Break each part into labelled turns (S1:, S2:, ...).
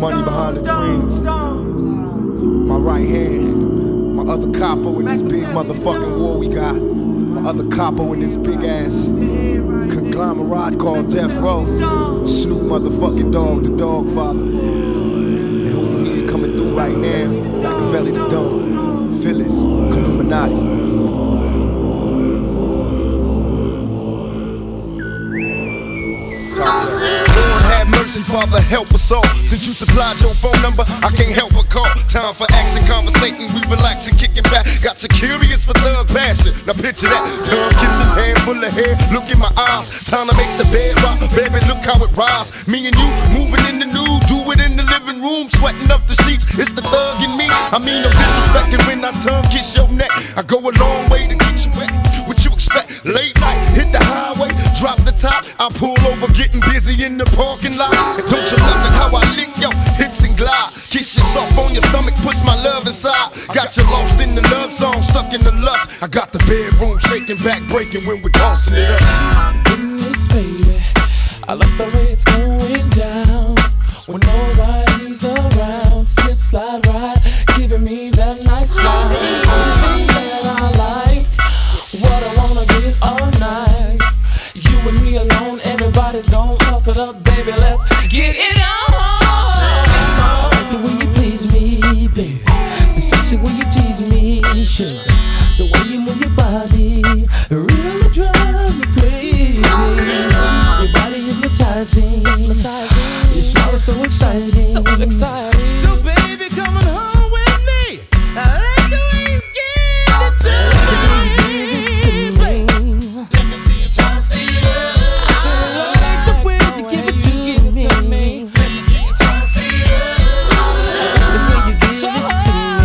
S1: money behind the dreams. My right hand, my other capo in this big motherfucking war we got. My other capo in this big ass conglomerate called Death Row. Snoop motherfucking Dogg, the Dog Father. And who you hear coming through right now, Machiavelli the Don, Phyllis, Illuminati.
S2: Father, help us all. Since you supplied your phone number, I can't help but call. Time for action, conversating, we relaxing, kicking back. Got you curious for thug passion. Now picture that, tongue kissing, hand full of hair. Look in my eyes, time to make the bed rock. Baby, look how it rise. Me and you moving in the nude, do it in the living room, sweating up the sheets. It's the thug in me. I mean, no disrespecting when I tongue kiss your neck. I go a long way to get you wet. What you expect? Late night, hit the highway, drop the top. I pull over, getting busy in the parking lot. And don't you love it how I lick your hips and glide? Kiss you soft on your stomach, push my love inside. Got you lost in the love song, stuck in the lust. I got the bedroom shaking, back breaking when we're tossing it up.
S3: Goodness, baby, I love the way it's going down. When nobody's around, slip, slide, ride, giving me that nice ride. Everything that I like, what I wanna get all night. You and me alone, everybody's gon' toss it up, baby, let's get it on. I like the way you please me, baby, the sexy way you tease me, sure. The way you move your body really drives me crazy. Your body hypnotizing, your smile is so exciting, so exciting. So baby, come on home with me. I like the way you give it to me. Let me see you try to see it. I like the way you give it to me. Let me see you try to see it. The way you give it to me.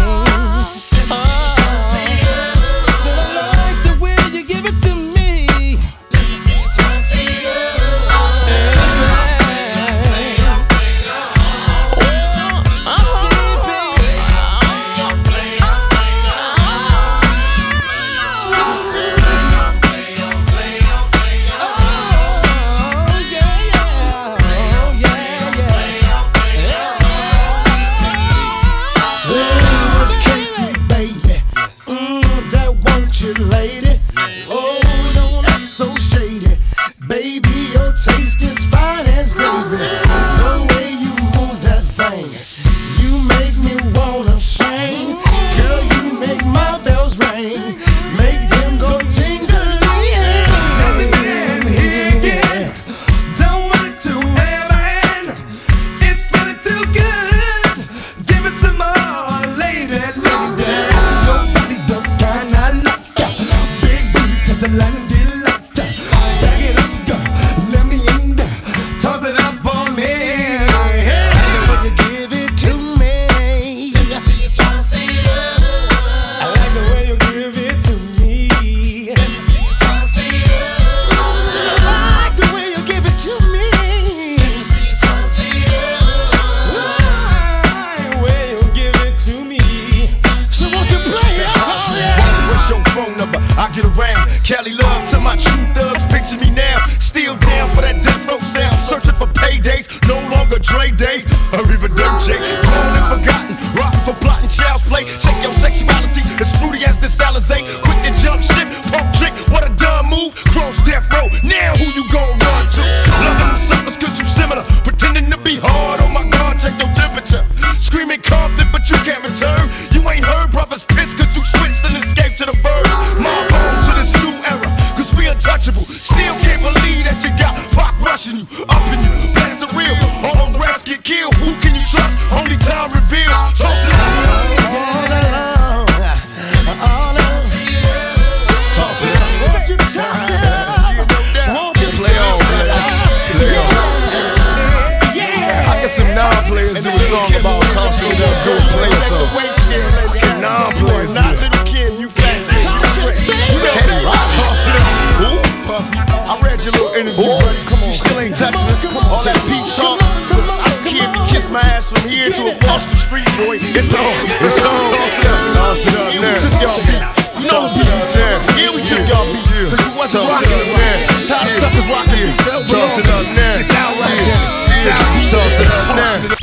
S2: Lady, oh, don't act so shady. Baby, your taste is fine as gravy. The way you move that thing, you make me wanna sing. Girl, you make my bells ring, make them go tingling. Yeah. Don't want it to end. It's feeling too good. Give it some more, lady. Your body the kind I love. The line and get it like that. Back it up, girl. Let me in there. Toss it up on me. Yeah. I like the way you give it to me. Let me see you try to see it. I like the way you give it to me. Let me see you try to see it. I like the way you give it to me. Let me see you try to see it. I like the way you give it to me. So won't you play it? What's your phone number? I get around. Cali love to my true thugs, picture me now. Still down for that death row sound. Searching for paydays, no longer Dre Day. Arriva Dirt J, grown and forgotten. Rockin' for plotting, child's play. Check your sexuality, as fruity as this Alizé. Quick to jump ship, pump trick, what a dumb move. Cross death row, now who you gon' run to? Loving them suckers cause you similar. Pretending to be hard, oh my God, check your temperature. Screaming Compton, but you can't return. You ain't heard brothers piss cause you switched and escaped to the birds. My home to this new era, cause we untouchable. Still can't believe that you got Pac rushing you, up in you. That's the real, all the rest get killed. Who can you trust? Only time reveals. Toss it up. All alone, all alone. Toss it up. Won't you toss it up? Won't you play on, play on. I got some non-players do a song about tossing it up, go play a song. Non-players, not Little Kim, you fat. I read your little interview, buddy. Come on, you still ain't touching us. All that peace talk. I don't care if you kiss my ass from here to across the street, boy. It's on. It's on. Toss it up. Toss it up. We took y'all beat. You know we beat you. Yeah, we took y'all beat. Cause you wasn't rocking it, man. Tired of suckers rocking it. Toss it up now. It's out right here. Toss it up now.